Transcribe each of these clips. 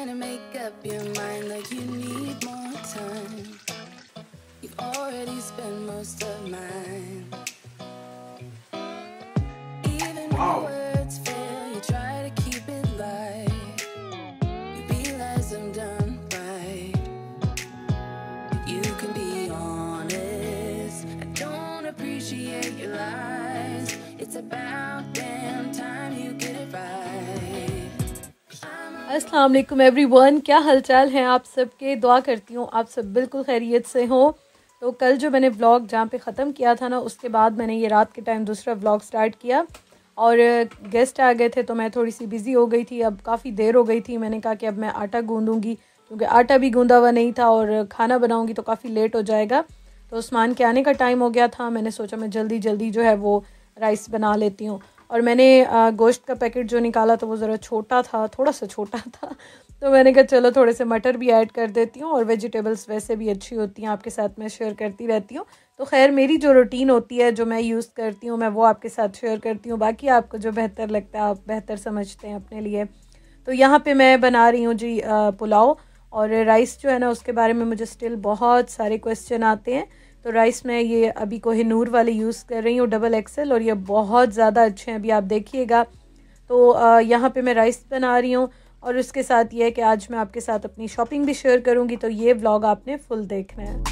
trying to make up your mind like you need more time. You've already spent most of mine. Even when your words fail, you try to keep it light. You realize I'm done right. You can be honest. I don't appreciate your lies. It's about damn time you get it right. अस्सलाम वालेकुम everyone, क्या हालचाल हैं आप सबके। दुआ करती हूँ आप सब बिल्कुल खैरियत से हो। तो कल जो मैंने व्लॉग जहाँ पे ख़त्म किया था ना, उसके बाद मैंने ये रात के टाइम दूसरा व्लॉग स्टार्ट किया और गेस्ट आ गए थे तो मैं थोड़ी सी बिज़ी हो गई थी। अब काफ़ी देर हो गई थी, मैंने कहा कि अब मैं आटा गूँदूँगी क्योंकि आटा भी गूँधा हुआ नहीं था और खाना बनाऊँगी तो काफ़ी लेट हो जाएगा। तो उस्मान के आने का टाइम हो गया था, मैंने सोचा मैं जल्दी जल्दी जो है वो राइस बना लेती हूँ। और मैंने गोश्त का पैकेट जो निकाला तो वो ज़रा छोटा था, थोड़ा सा छोटा था, तो मैंने कहा चलो थोड़े से मटर भी ऐड कर देती हूँ और वेजिटेबल्स वैसे भी अच्छी होती हैं, आपके साथ मैं शेयर करती रहती हूँ। तो खैर मेरी जो रूटीन होती है, जो मैं यूज़ करती हूँ, मैं वो आपके साथ शेयर करती हूँ। बाकी आपको जो बेहतर लगता है आप बेहतर समझते हैं अपने लिए। तो यहाँ पे मैं बना रही हूँ जी पुलाव और राइस जो है ना, उसके बारे में मुझे स्टिल बहुत सारे क्वेश्चन आते हैं। तो राइस में ये अभी कोहिनूर वाले यूज़ कर रही हूँ डबल एक्सेल, और ये बहुत ज़्यादा अच्छे हैं, अभी आप देखिएगा। तो यहाँ पे मैं राइस बना रही हूँ और उसके साथ ये है कि आज मैं आपके साथ अपनी शॉपिंग भी शेयर करूँगी, तो ये व्लॉग आपने फुल देखना है।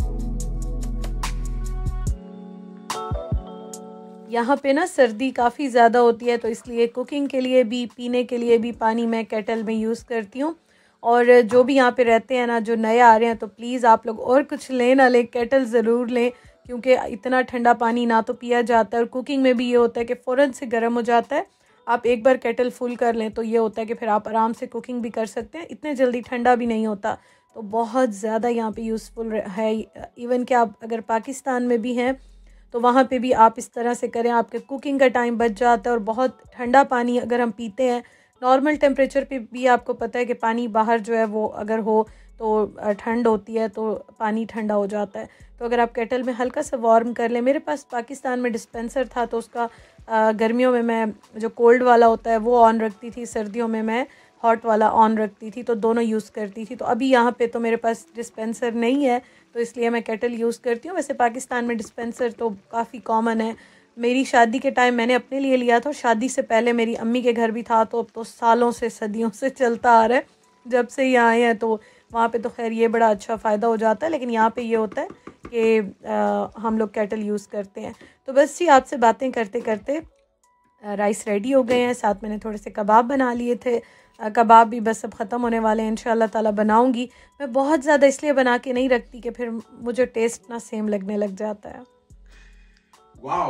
यहाँ पे ना सर्दी काफ़ी ज़्यादा होती है, तो इसलिए कुकिंग के लिए भी, पीने के लिए भी पानी मैं केटल में यूज़ करती हूँ। और जो भी यहाँ पे रहते हैं ना, जो नए आ रहे हैं, तो प्लीज़ आप लोग और कुछ लें ना लें, केटल ज़रूर लें क्योंकि इतना ठंडा पानी ना तो पिया जाता है और कुकिंग में भी ये होता है कि फ़ौरन से गर्म हो जाता है। आप एक बार केटल फुल कर लें तो ये होता है कि फिर आप आराम से कुकिंग भी कर सकते हैं, इतने जल्दी ठंडा भी नहीं होता। तो बहुत ज़्यादा यहाँ पे यूज़फुल है। इवन कि आप अगर पाकिस्तान में भी हैं तो वहाँ पे भी आप इस तरह से करें, आपके कुकिंग का टाइम बच जाता है। और बहुत ठंडा पानी अगर हम पीते हैं, नॉर्मल टेम्परेचर पे भी आपको पता है कि पानी बाहर जो है वो अगर हो तो ठंड होती है, तो पानी ठंडा हो जाता है। तो अगर आप केटल में हल्का सा वार्म कर लें, मेरे पास पाकिस्तान में डिस्पेंसर था तो उसका गर्मियों में मैं जो कोल्ड वाला होता है वो ऑन रखती थी, सर्दियों में मैं हॉट वाला ऑन रखती थी, तो दोनों यूज़ करती थी। तो अभी यहाँ पे तो मेरे पास डिस्पेंसर नहीं है तो इसलिए मैं केटल यूज़ करती हूँ। वैसे पाकिस्तान में डिस्पेंसर तो काफ़ी कॉमन है। मेरी शादी के टाइम मैंने अपने लिए लिया था, शादी से पहले मेरी अम्मी के घर भी था, तो अब तो सालों से सदियों से चलता आ रहा है जब से यहाँ आए हैं। तो वहाँ पे तो खैर ये बड़ा अच्छा फ़ायदा हो जाता है, लेकिन यहाँ पे ये होता है कि हम लोग केटल यूज़ करते हैं। तो बस जी, आपसे बातें करते करते राइस रेडी हो गए हैं। साथ मैंने थोड़े से कबाब बना लिए थे, कबाब भी बस अब ख़त्म होने वाले हैं, इंशाल्लाह ताला बनाऊंगी। मैं बहुत ज़्यादा इसलिए बना के नहीं रखती कि फिर मुझे टेस्ट ना सेम लगने लग जाता है। वाओ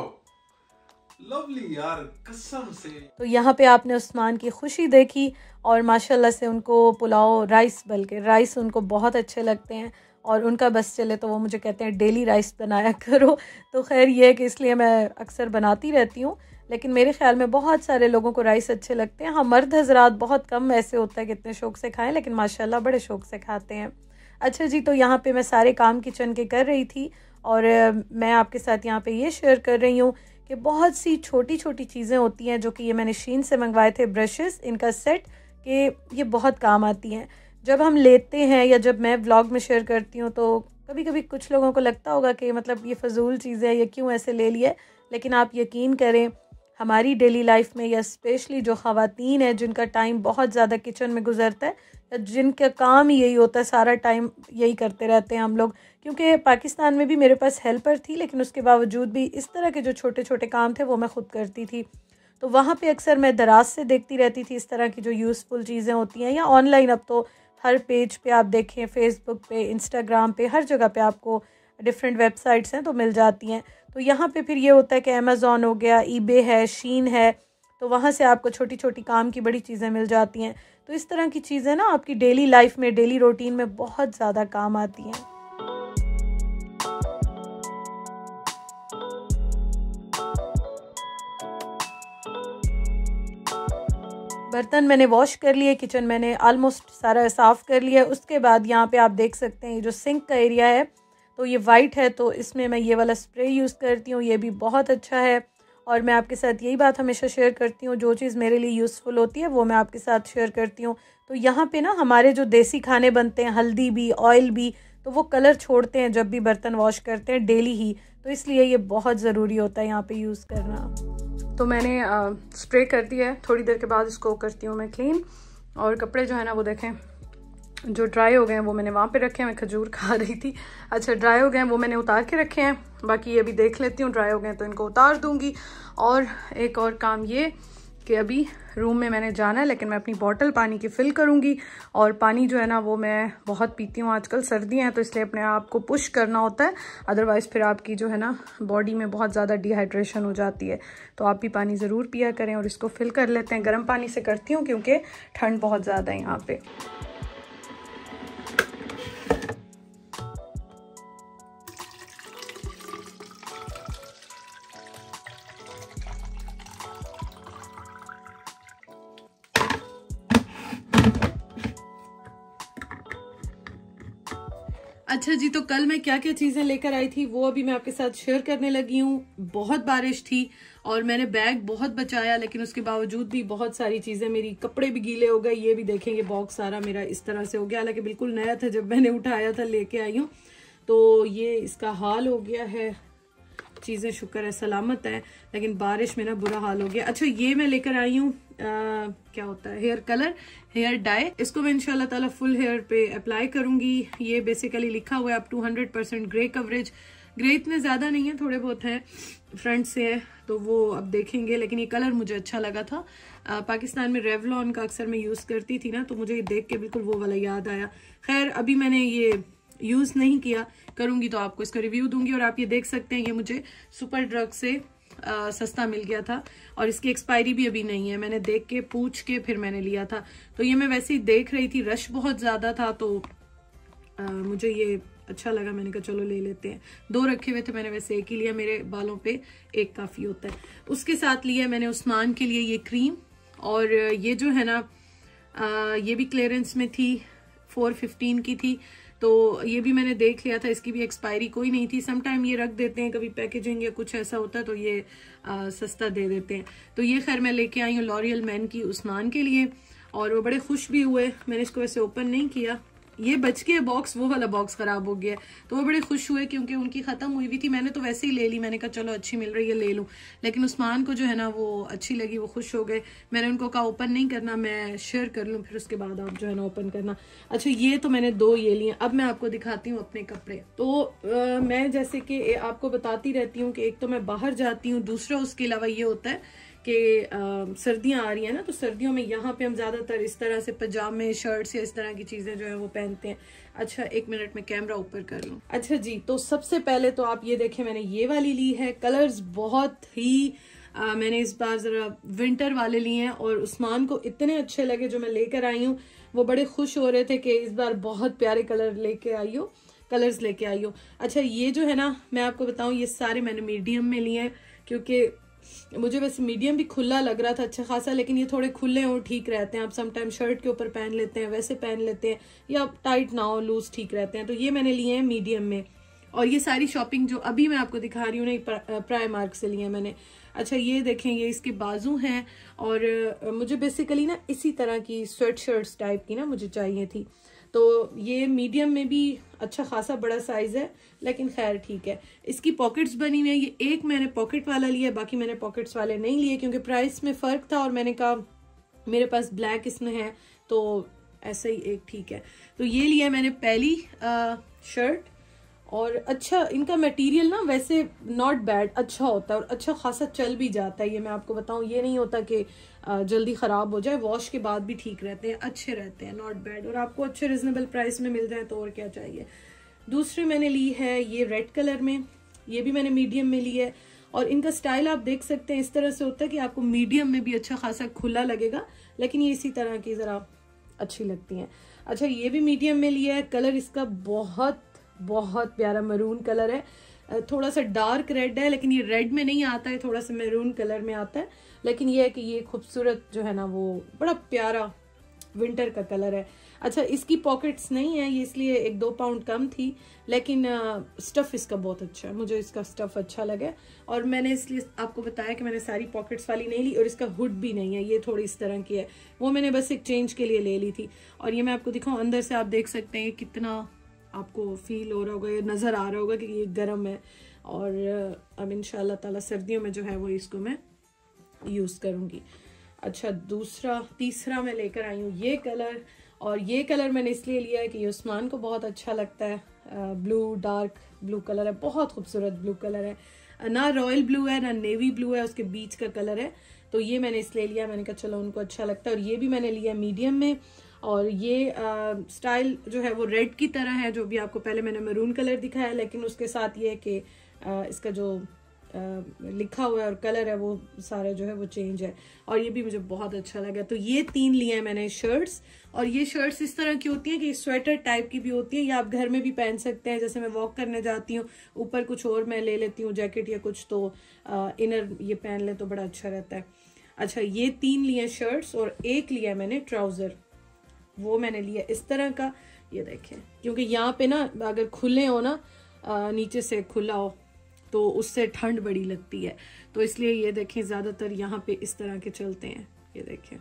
लवली यार, कसम से। तो यहाँ पे आपने उस्मान की खुशी देखी और माशाल्लाह से उनको पुलाव बल्कि राइस उनको बहुत अच्छे लगते हैं और उनका बस चले तो वो मुझे कहते हैं डेली राइस बनाया करो। तो खैर ये है कि इसलिए मैं अक्सर बनाती रहती हूँ, लेकिन मेरे ख्याल में बहुत सारे लोगों को राइस अच्छे लगते हैं। हाँ, मर्द हजरात बहुत कम ऐसे होता है कि इतने शौक़ से खाएं, लेकिन माशाल्लाह बड़े शौक़ से खाते हैं। अच्छा जी, तो यहाँ पे मैं सारे काम किचन के कर रही थी और मैं आपके साथ यहाँ पे ये शेयर कर रही हूँ कि बहुत सी छोटी छोटी चीज़ें होती हैं जो कि ये मैंने शीन से मंगवाए थे, ब्रशेस, इनका सेट, कि ये बहुत काम आती हैं जब हम लेते हैं या जब मैं व्लॉग में शेयर करती हूँ। तो कभी कभी कुछ लोगों को लगता होगा कि मतलब ये फ़जूल चीज़ है, ये क्यों ऐसे ले लिया, लेकिन आप यकीन करें हमारी डेली लाइफ में या स्पेशली जो ख़वातीन है जिनका टाइम बहुत ज़्यादा किचन में गुजरता है या जिनका काम ही यही होता है, सारा टाइम यही करते रहते हैं हम लोग। क्योंकि पाकिस्तान में भी मेरे पास हेल्पर थी, लेकिन उसके बावजूद भी इस तरह के जो छोटे छोटे काम थे वो मैं ख़ुद करती थी। तो वहाँ पे अक्सर मैं दराज से देखती रहती थी इस तरह की जो यूज़फुल चीज़ें होती हैं, या ऑनलाइन अब तो हर पेज पे आप देखें, फेसबुक पे, इंस्टाग्राम पे, हर जगह पे आपको डिफरेंट वेबसाइट्स हैं तो मिल जाती हैं। तो यहाँ पे फिर ये होता है कि अमेज़ॉन हो गया, ईबे है, शीन है, तो वहाँ से आपको छोटी छोटी काम की बड़ी चीज़ें मिल जाती हैं। तो इस तरह की चीज़ें ना आपकी डेली लाइफ में, डेली रूटीन में बहुत ज़्यादा काम आती हैं। बर्तन मैंने वॉश कर लिए, किचन मैंने आलमोस्ट सारा साफ़ कर लिया। उसके बाद यहाँ पे आप देख सकते हैं ये जो सिंक का एरिया है तो ये वाइट है, तो इसमें मैं ये वाला स्प्रे यूज़ करती हूँ, ये भी बहुत अच्छा है। और मैं आपके साथ यही बात हमेशा शेयर करती हूँ, जो चीज़ मेरे लिए यूज़फुल होती है वो मैं आपके साथ शेयर करती हूँ। तो यहाँ पे ना हमारे जो देसी खाने बनते हैं, हल्दी भी, ऑयल भी, तो वो कलर छोड़ते हैं जब भी बर्तन वॉश करते हैं डेली ही, तो इसलिए ये बहुत ज़रूरी होता है यहाँ पे यूज़ करना। तो मैंने स्प्रे कर दिया है, थोड़ी देर के बाद इसको करती हूँ मैं क्लीन। और कपड़े जो है ना वो देखें जो ड्राई हो गए हैं वो मैंने वहाँ पे रखे हैं, मैं खजूर खा रही थी। अच्छा ड्राई हो गए हैं वो मैंने उतार के रखे हैं, बाकी ये अभी देख लेती हूँ, ड्राई हो गए हैं तो इनको उतार दूँगी। और एक और काम ये कि अभी रूम में मैंने जाना है, लेकिन मैं अपनी बॉटल पानी की फ़िल करूँगी। और पानी जो है ना वो मैं बहुत पीती हूँ, आजकल सर्दियाँ हैं तो इसलिए अपने आप को पुश करना होता है, अदरवाइज़ फिर आपकी जो है ना बॉडी में बहुत ज़्यादा डिहाइड्रेशन हो जाती है। तो आप भी पानी ज़रूर पिया करें। और इसको फ़िल कर लेते हैं, गर्म पानी से करती हूँ क्योंकि ठंड बहुत ज़्यादा है यहाँ पर। अच्छा जी, तो कल मैं क्या क्या चीज़ें लेकर आई थी वो अभी मैं आपके साथ शेयर करने लगी हूँ। बहुत बारिश थी और मैंने बैग बहुत बचाया, लेकिन उसके बावजूद भी बहुत सारी चीज़ें, मेरी कपड़े भी गीले हो गए। ये भी देखेंगे बॉक्स सारा मेरा इस तरह से हो गया, हालांकि बिल्कुल नया था जब मैंने उठाया था, लेके आई हूँ तो ये इसका हाल हो गया है। चीज़ें शुक्र है सलामत है, लेकिन बारिश में ना बुरा हाल हो गया। अच्छा ये मैं लेकर आई हूँ क्या होता है हेयर कलर, हेयर डाई। इसको मैं इंशाल्लाह ताला फुल हेयर पे अप्लाई करूंगी। ये बेसिकली लिखा हुआ है up to 100% grey coverage. Grey इतने ज़्यादा नहीं है, थोड़े बहुत हैं, फ्रंट से है तो वो अब देखेंगे, लेकिन ये कलर मुझे अच्छा लगा था। पाकिस्तान में रेवलॉन का अक्सर मैं यूज़ करती थी ना, तो मुझे ये देख के बिल्कुल वो वाला याद आया। खैर अभी मैंने ये यूज़ नहीं किया, करूंगी तो आपको इसका रिव्यू दूंगी। और आप ये देख सकते हैं ये मुझे सुपर ड्रग से सस्ता मिल गया था और इसकी एक्सपायरी भी अभी नहीं है, मैंने देख के पूछ के फिर मैंने लिया था। तो ये मैं वैसे ही देख रही थी, रश बहुत ज़्यादा था तो मुझे ये अच्छा लगा, मैंने कहा चलो ले लेते हैं। 2 रखे हुए थे मैंने, वैसे एक ही लिया, मेरे बालों पे एक काफ़ी होता है। उसके साथ लिया मैंने उस्मान के लिए ये क्रीम, और ये जो है ना ये भी क्लियरेंस में थी, 415 की थी, तो ये भी मैंने देख लिया था, इसकी भी एक्सपायरी कोई नहीं थी। समटाइम ये रख देते हैं, कभी पैकेजिंग या कुछ ऐसा होता है तो ये सस्ता दे देते हैं। तो ये खैर मैं लेके आई हूँ लॉरियल मैन की उस्मान के लिए, और वो बड़े खुश भी हुए। मैंने इसको वैसे ओपन नहीं किया, ये बच के बॉक्स, वो वाला बॉक्स खराब हो गया, तो वो बड़े खुश हुए क्योंकि उनकी खत्म हुई हुई थी। मैंने तो वैसे ही ले ली, मैंने कहा चलो अच्छी मिल रही है ले लूं, लेकिन उस्मान को जो है ना वो अच्छी लगी, वो खुश हो गए। मैंने उनको कहा ओपन नहीं करना, मैं शेयर कर लूं, फिर उसके बाद आप जो है ना ओपन करना। अच्छा ये तो मैंने 2 ये लिए। अब मैं आपको दिखाती हूँ अपने कपड़े। तो मैं जैसे कि आपको बताती रहती हूँ कि एक तो मैं बाहर जाती हूँ, दूसरा उसके अलावा ये होता है कि सर्दियाँ आ रही हैं ना, तो सर्दियों में यहाँ पे हम ज़्यादातर इस तरह से पजामे, शर्ट्स या इस तरह की चीज़ें जो है वो पहनते हैं। अच्छा 1 मिनट में कैमरा ऊपर कर लूँ। अच्छा जी, तो सबसे पहले तो आप ये देखें, मैंने ये वाली ली है। कलर्स बहुत ही मैंने इस बार ज़रा विंटर वाले लिए हैं और उस्मान को इतने अच्छे लगे जो मैं लेकर आई हूँ। वो बड़े खुश हो रहे थे कि इस बार बहुत प्यारे कलर्स लेके आई हो। अच्छा ये जो है ना, मैं आपको बताऊँ, ये सारे मैंने मीडियम में लिए हैं क्योंकि मुझे वैसे मीडियम भी खुला लग रहा था अच्छा खासा, लेकिन ये थोड़े खुले हो ठीक रहते हैं। आप समटाइम शर्ट के ऊपर पहन लेते हैं, वैसे पहन लेते हैं, या टाइट ना हो, लूज ठीक रहते हैं। तो ये मैंने लिए हैं मीडियम में। और ये सारी शॉपिंग जो अभी मैं आपको दिखा रही हूँ ना, प्राइमार्क से लिए हैं मैंने। अच्छा ये देखें, ये इसके बाजू हैं, और मुझे बेसिकली ना इसी तरह की स्वेट शर्ट्स टाइप की ना मुझे चाहिए थी। तो ये मीडियम में भी अच्छा खासा बड़ा साइज है, लेकिन खैर ठीक है। इसकी पॉकेट्स बनी हुई है, ये एक मैंने पॉकेट वाला लिया, बाकी मैंने पॉकेट्स वाले नहीं लिए क्योंकि प्राइस में फ़र्क था, और मैंने कहा मेरे पास ब्लैक इसमें है तो ऐसे ही एक ठीक है। तो ये लिया मैंने पहली शर्ट, और अच्छा इनका मटेरियल ना वैसे नॉट बैड, अच्छा होता है और अच्छा खासा चल भी जाता है। ये मैं आपको बताऊं, ये नहीं होता कि जल्दी ख़राब हो जाए, वॉश के बाद भी ठीक रहते हैं, अच्छे रहते हैं, नॉट बैड, और आपको अच्छे रिजनेबल प्राइस में मिल जाए तो और क्या चाहिए। दूसरी मैंने ली है ये रेड कलर में, ये भी मैंने मीडियम में ली है, और इनका स्टाइल आप देख सकते हैं इस तरह से होता है कि आपको मीडियम में भी अच्छा खासा खुला लगेगा, लेकिन ये इसी तरह की ज़रा अच्छी लगती हैं। अच्छा ये भी मीडियम में लिया है, कलर इसका बहुत बहुत प्यारा मरून कलर है, थोड़ा सा डार्क रेड है, लेकिन ये रेड में नहीं आता है, थोड़ा सा मैरून कलर में आता है। लेकिन ये है कि ये खूबसूरत जो है ना वो बड़ा प्यारा विंटर का कलर है। अच्छा, इसकी पॉकेट्स नहीं है, ये इसलिए 1-2 पाउंड कम थी, लेकिन स्टफ़ इसका बहुत अच्छा है, मुझे इसका स्टफ़ अच्छा लगा। और मैंने इसलिए आपको बताया कि मैंने सारी पॉकेट्स वाली नहीं ली, और इसका हुड भी नहीं है, ये थोड़ी इस तरह की है, वो मैंने बस एक चेंज के लिए ले ली थी। और ये मैं आपको दिखाऊं, अंदर से आप देख सकते हैं कितना आपको फील हो रहा होगा, ये नज़र आ रहा होगा कि ये गर्म है। और अब इंशाल्लाह ताला सर्दियों में जो है वो इसको मैं यूज़ करूँगी। अच्छा, तीसरा मैं लेकर आई हूँ ये कलर, और ये कलर मैंने इसलिए लिया है कि ये उस्मान को बहुत अच्छा लगता है। ब्लू, डार्क ब्लू कलर है, बहुत खूबसूरत ब्लू कलर है, ना रॉयल ब्लू है ना नेवी ब्लू है, उसके बीच का कलर है। तो ये मैंने इसलिए लिया, मैंने कहा चलो उनको अच्छा लगता है। और ये भी मैंने लिया मीडियम में, और ये स्टाइल जो है वो रेड की तरह है, जो भी आपको पहले मैंने मैरून कलर दिखाया, लेकिन उसके साथ ये है कि इसका जो लिखा हुआ है और कलर है वो सारा जो है वो चेंज है, और ये भी मुझे बहुत अच्छा लगा। तो ये 3 लिए हैं मैंने शर्ट्स, और ये शर्ट्स इस तरह की होती हैं कि स्वेटर टाइप की भी होती है, या आप घर में भी पहन सकते हैं। जैसे मैं वॉक करने जाती हूँ, ऊपर कुछ और मैं ले लेती हूँ जैकेट या कुछ, तो इनर ये पहन ले तो बड़ा अच्छा रहता है। अच्छा, ये 3 लिए शर्ट्स, और एक लिया मैंने ट्राउजर, वो मैंने लिया इस तरह का, ये देखें, क्योंकि यहाँ पे ना अगर खुले हो ना, नीचे से खुला हो तो उससे ठंड बड़ी लगती है, तो इसलिए ये देखें ज्यादातर यहाँ पे इस तरह के चलते हैं, ये देखें।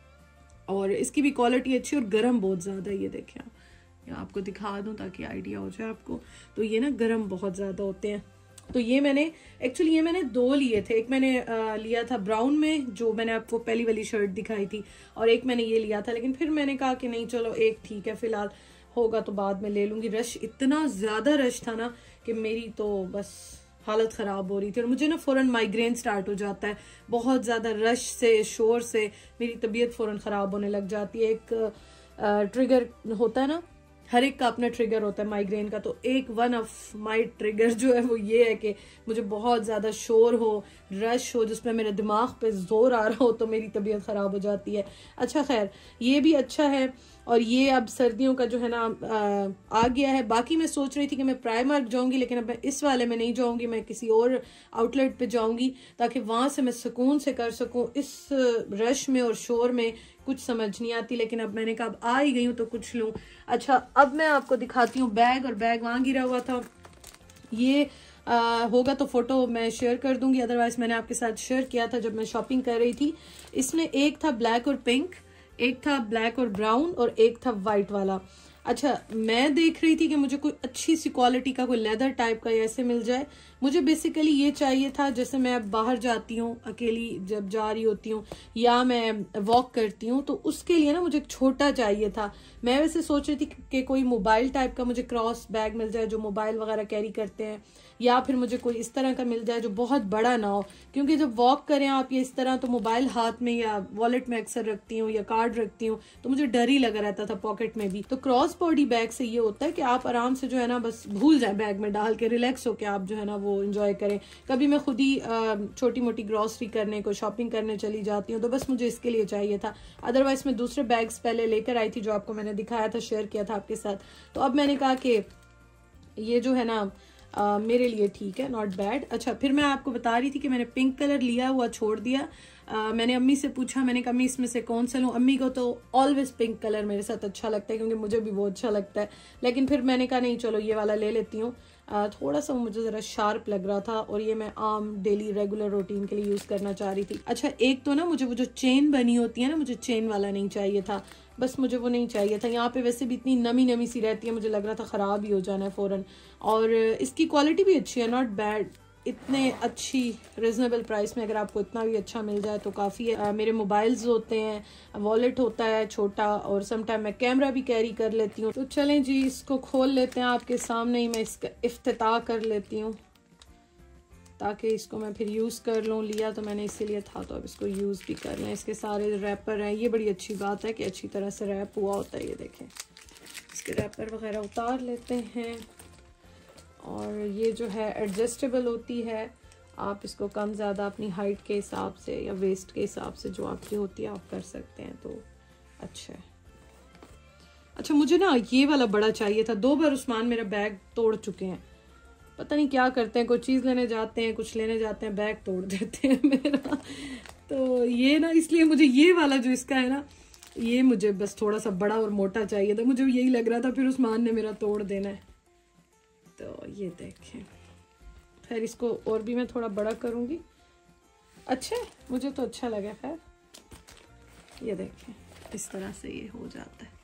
और इसकी भी क्वालिटी अच्छी, और गर्म बहुत ज्यादा है, ये देखें, या आपको दिखा दूं ताकि आइडिया हो जाए आपको। तो ये ना गर्म बहुत ज्यादा होते हैं। तो ये मैंने 2 लिए थे, एक मैंने लिया था ब्राउन में, जो मैंने आपको पहली वाली शर्ट दिखाई थी, और एक मैंने ये लिया था, लेकिन फिर मैंने कहा कि नहीं चलो एक ठीक है, फिलहाल होगा तो बाद में ले लूंगी। रश, इतना ज्यादा रश था ना कि मेरी तो बस हालत ख़राब हो रही थी, और मुझे ना फ़ौरन माइग्रेन स्टार्ट हो जाता है, बहुत ज़्यादा रश से, शोर से मेरी तबीयत फ़ौरन ख़राब होने लग जाती है। एक ट्रिगर होता है ना, हर एक का अपना ट्रिगर होता है माइग्रेन का, तो एक वन ऑफ माय ट्रिगर जो है वो ये है कि मुझे बहुत ज़्यादा शोर हो, रश हो, जिसमें मेरे दिमाग पे जोर आ रहा हो, तो मेरी तबीयत ख़राब हो जाती है। अच्छा, खैर ये भी अच्छा है, और ये अब सर्दियों का जो है ना आ गया है। बाकी मैं सोच रही थी कि मैं प्राइमार्क जाऊंगी, लेकिन अब मैं इस वाले में नहीं जाऊंगी, मैं किसी और आउटलेट पे जाऊंगी, ताकि वहां से मैं सुकून से कर सकूं। इस रश में और शोर में कुछ समझ नहीं आती, लेकिन अब मैंने कहा अब आ ही गई हूँ तो कुछ लूं। अच्छा, अब मैं आपको दिखाती हूँ बैग, और बैग वहां गिरा हुआ था, ये होगा तो फोटो मैं शेयर कर दूंगी, अदरवाइज मैंने आपके साथ शेयर किया था जब मैं शॉपिंग कर रही थी। इसमें एक था ब्लैक और पिंक, एक था ब्लैक और ब्राउन, और एक था वाइट वाला। अच्छा, मैं देख रही थी कि मुझे कोई अच्छी सी क्वालिटी का कोई लेदर टाइप का ऐसे मिल जाए। मुझे बेसिकली ये चाहिए था, जैसे मैं अब बाहर जाती हूँ अकेली, जब जा रही होती हूँ या मैं वॉक करती हूँ, तो उसके लिए ना मुझे एक छोटा चाहिए था। मैं वैसे सोच रही थी कि कोई मोबाइल टाइप का मुझे क्रॉस बैग मिल जाए, जो मोबाइल वगैरह कैरी करते हैं, या फिर मुझे कोई इस तरह का मिल जाए जो बहुत बड़ा ना हो, क्योंकि जब वॉक करें आप ये इस तरह, तो मोबाइल हाथ में या वॉलेट में अक्सर रखती हूँ या कार्ड रखती हूँ, तो मुझे डर ही लगा रहता था पॉकेट में भी। तो क्रॉस बॉडी बैग से ये होता है कि आप आराम से जो है ना बस भूल जाए, बैग में डाल के रिलैक्स होके आप जो है ना वो एंजॉय करें। कभी मैं खुद ही छोटी मोटी ग्रॉसरी करने को, शॉपिंग करने चली जाती हूँ, तो बस मुझे इसके लिए चाहिए था। अदरवाइज मैं दूसरे बैग्स पहले लेकर आई थी, जो आपको मैंने दिखाया था, शेयर किया था आपके साथ। तो अब मैंने कहा कि ये जो है ना मेरे लिए ठीक है, नॉट बैड। अच्छा, फिर मैं आपको बता रही थी कि मैंने पिंक कलर लिया हुआ छोड़ दिया। मैंने अम्मी से पूछा, मैंने कहा अम्मी इसमें से कौन सा लूं। अम्मी को तो ऑलवेज पिंक कलर मेरे साथ अच्छा लगता है, क्योंकि मुझे भी बहुत अच्छा लगता है, लेकिन फिर मैंने कहा नहीं चलो ये वाला ले लेती हूँ। थोड़ा सा मुझे जरा शार्प लग रहा था, और ये मैं आम डेली रेगुलर रूटीन के लिए यूज करना चाह रही थी। अच्छा, एक तो ना मुझे वो जो चेन बनी होती है ना, मुझे चेन वाला नहीं चाहिए था, बस मुझे वो नहीं चाहिए था। यहाँ पे वैसे भी इतनी नमी नमी सी रहती है, मुझे लग रहा था खराब ही हो जाना है फौरन। और इसकी क्वालिटी भी अच्छी है, नॉट बैड, इतने अच्छी रिजनेबल प्राइस में अगर आपको इतना भी अच्छा मिल जाए तो काफ़ी है। मेरे मोबाइल्स होते हैं, वॉलेट होता है छोटा, और समटाइम मैं कैमरा भी कैरी कर लेती हूँ। तो चलें जी, इसको खोल लेते हैं, आपके सामने ही मैं इसका इफ्तिताह कर लेती हूँ, ताकि इसको मैं फिर यूज़ कर लूँ। लिया तो मैंने इसीलिए था, तो अब इसको यूज़ भी कर लें। इसके सारे रैपर हैं, ये बड़ी अच्छी बात है कि अच्छी तरह से रैप हुआ होता है। ये देखें, इसके रैपर वगैरह उतार लेते हैं, और ये जो है एडजस्टेबल होती है, आप इसको कम ज़्यादा अपनी हाइट के हिसाब से या वेस्ट के हिसाब से जो आपकी होती है आप कर सकते हैं, तो अच्छा है। अच्छा, मुझे ना ये वाला बड़ा चाहिए था, 2 बार उस्मान मेरा बैग तोड़ चुके हैं, पता नहीं क्या करते हैं, कोई चीज़ लेने जाते हैं, कुछ लेने जाते हैं, बैग तोड़ देते हैं मेरा। तो ये ना, इसलिए मुझे ये वाला जो इसका है ना, ये मुझे बस थोड़ा सा बड़ा और मोटा चाहिए था, मुझे यही लग रहा था, फिर उस्मान ने मेरा तोड़ देना है। तो ये देखें, खैर इसको और भी मैं थोड़ा बड़ा करूँगी। अच्छा मुझे तो अच्छा लगा। खैर ये देखें इस तरह से ये हो जाता है।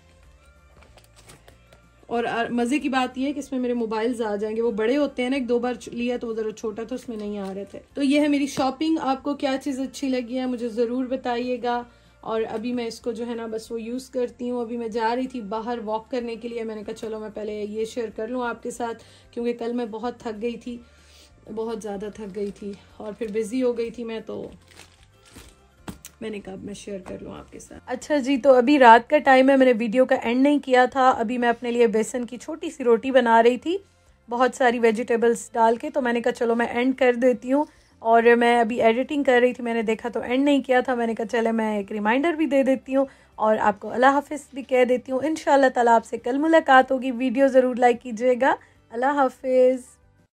और मज़े की बात ये है कि इसमें मेरे मोबाइल्स आ जाएंगे, वो बड़े होते हैं ना, एक दो बार लिया तो वो ज़रा छोटा था, उसमें नहीं आ रहे थे। तो ये है मेरी शॉपिंग। आपको क्या चीज़ अच्छी लगी है मुझे ज़रूर बताइएगा। और अभी मैं इसको जो है ना बस वो यूज़ करती हूँ। अभी मैं जा रही थी बाहर वॉक करने के लिए, मैंने कहा चलो मैं पहले ये शेयर कर लूँ आपके साथ, क्योंकि कल मैं बहुत थक गई थी, बहुत ज़्यादा थक गई थी और फिर बिज़ी हो गई थी मैं, तो मैंने कहा मैं शेयर कर लूँ आपके साथ। अच्छा जी, तो अभी रात का टाइम है, मैंने वीडियो का एंड नहीं किया था। अभी मैं अपने लिए बेसन की छोटी सी रोटी बना रही थी बहुत सारी वेजिटेबल्स डाल के, तो मैंने कहा चलो मैं एंड कर देती हूँ। और मैं अभी एडिटिंग कर रही थी, मैंने देखा तो एंड नहीं किया था, मैंने कहा चले मैं एक रिमाइंडर भी दे देती हूँ और आपको अल्लाह हाफिज़ भी कह देती हूँ। इंशाल्लाह ताला आपसे कल मुलाकात होगी। वीडियो ज़रूर लाइक कीजिएगा। अल्लाह हाफिज़।